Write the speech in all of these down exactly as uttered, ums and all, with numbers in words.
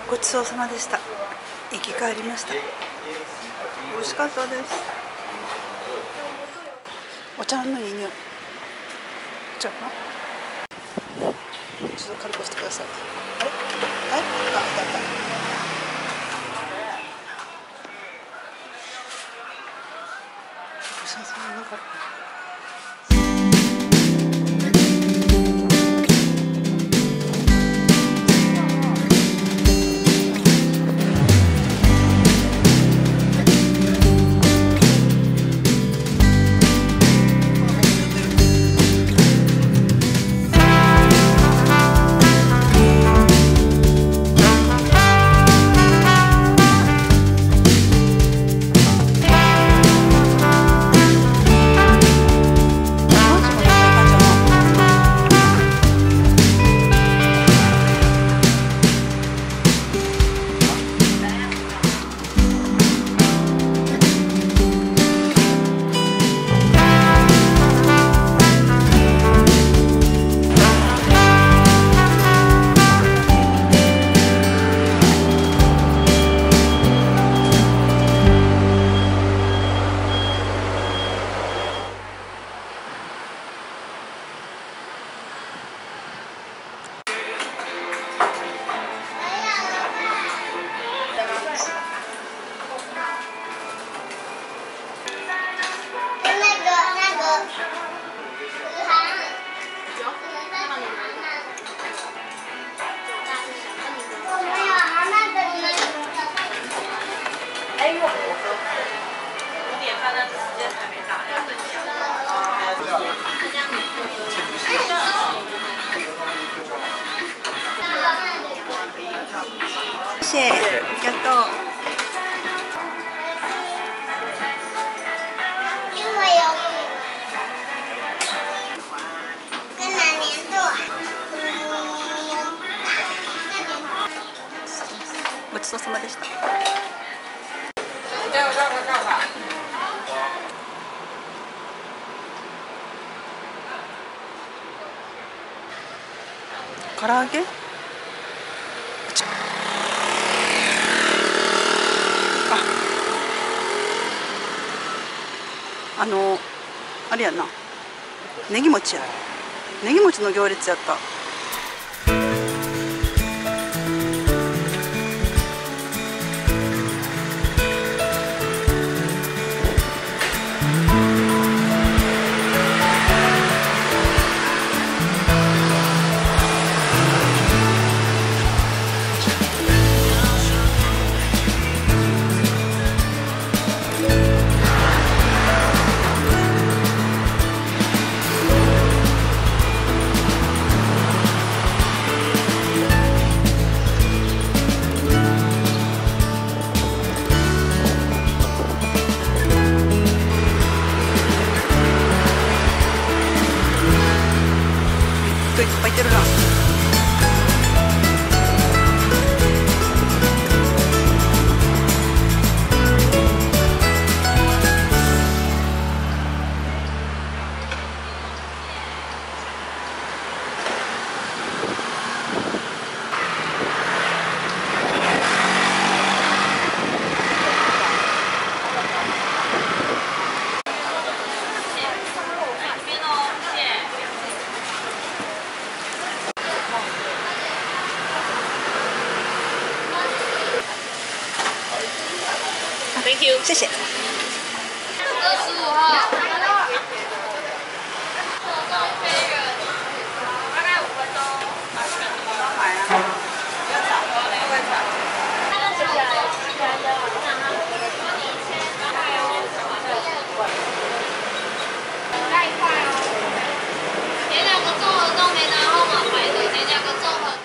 ごちそうさまでした。生き返りました。美味しかったです。お茶のいい匂い。ちょっとちょっと軽くしてください。あれ、はい、あ、だった。ごちそうさまでなかった。谢谢，ありがとう。ごちそうさまでした。唐揚げ？あ、あのあれやな。ネギ餅や。ネギ餅の行列やった。人いっぱいいてるな。 Thank you， 谢谢。 二十五号。大概五分钟。太快哦！点两个综合冻，没拿号码牌的，点两个综合冻。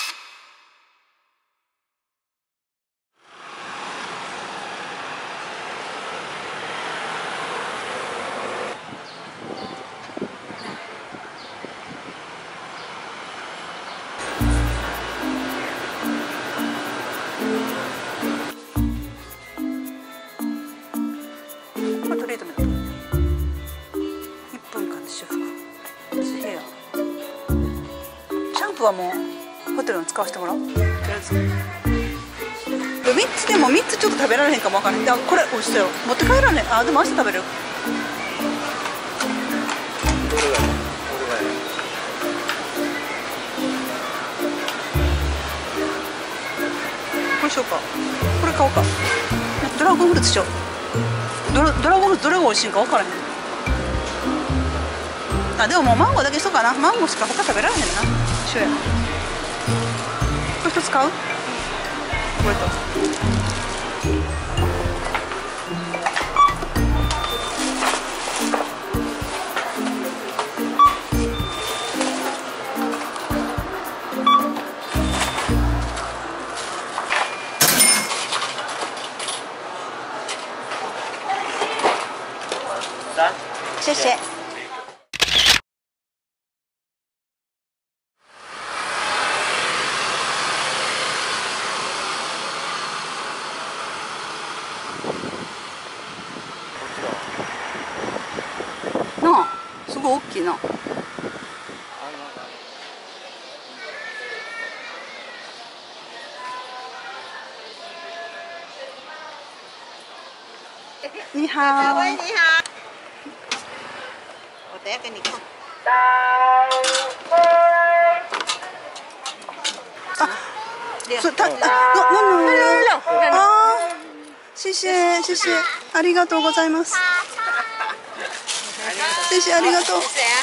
トリートメントいっぷんかんで修復。私ヘアシャンプーはもうホテルに使わせてもらおう。とりあえずみっつでもみっつちょっと食べられへんかもわからん。あ、これ美味しそうよ。持って帰られん。あ、でも明日食べれる。これしようか。これ買おうか。ドラゴンフルーツしよう。ドラドラゴンフルーツどれが美味しいんか分からへん。あ、でももうマンゴーだけしとかな。マンゴーしか他食べられへんな。しようや。これ一つ買う？これと。谢谢。なあ、すごい大きいな。你好。 各位你好，我等下给你看。 そた、あ、な、な、な、あ、谢谢、谢谢、ありがとうございます。谢谢、ありがとう。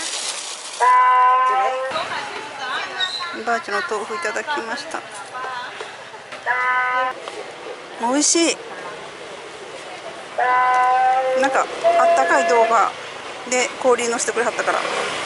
バーチの豆腐いただきました。美味しい。なんかあったかい動画で氷のしてくれはったから。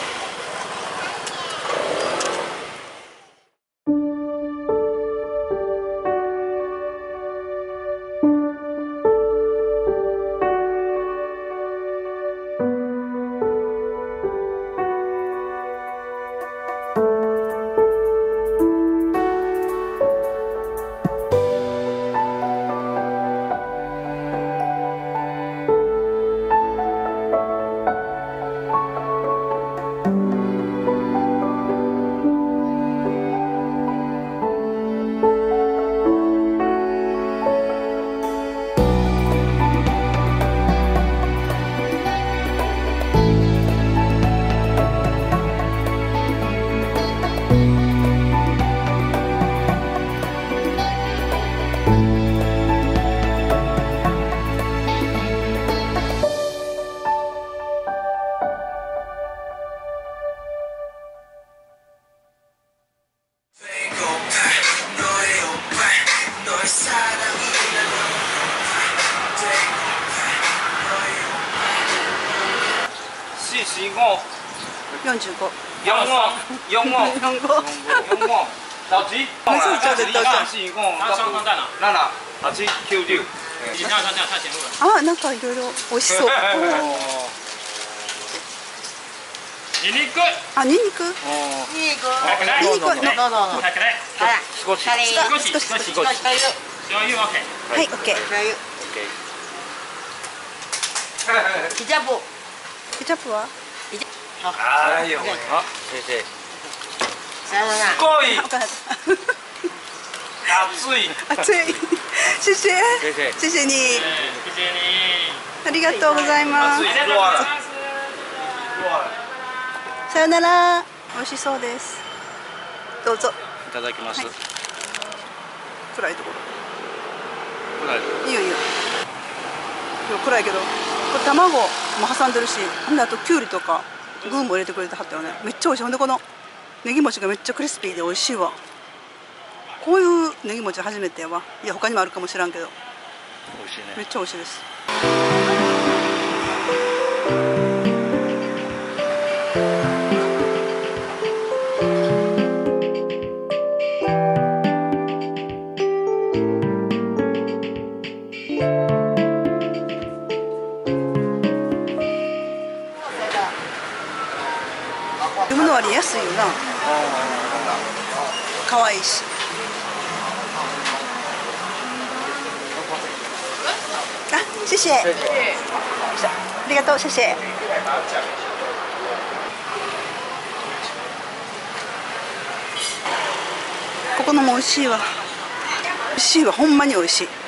四十五。 四五，四五， 四五。 四五。豆子。 没事，叫你豆子。 四五。那双方在哪？那哪？豆子 Q 六。你这样这样太前路了。 あ、なんかいろいろ美味しそう。 ニンニク。 あ、ニンニク。 ニンニク。 ニンニク。 どうぞどうぞ。 はい、これ。 少し。 少し。少し。 少し。 少し。醤油 OK。 はい、オッケー。 醤油。ケチャップ。 ケチャップは？ あいよ。あ、先生。 さよなら。 すごい。 あ、分かった。 熱い。 熱い。谢谢。谢谢你。ありがとうございます。さよなら。美味しそうです。どうぞ。 いただきます。 暗いところ。 暗い。 いいよいいよ。暗いけど、これ卵も挟んでるし、ほんであときゅうりとか具も入れてくれてはったよね。めっちゃ美味しい。ほんでこのネギ餅がめっちゃクリスピーで美味しいわ。こういうネギ餅初めてやわ。いや他にもあるかもしらんけど。 美味しいね。 めっちゃ美味しいです。でもの割安いよな。可愛いし。あ、谢谢。ありがとう、谢谢。ここのも美味しいわ。 味しいわ、ほんまに美味しい。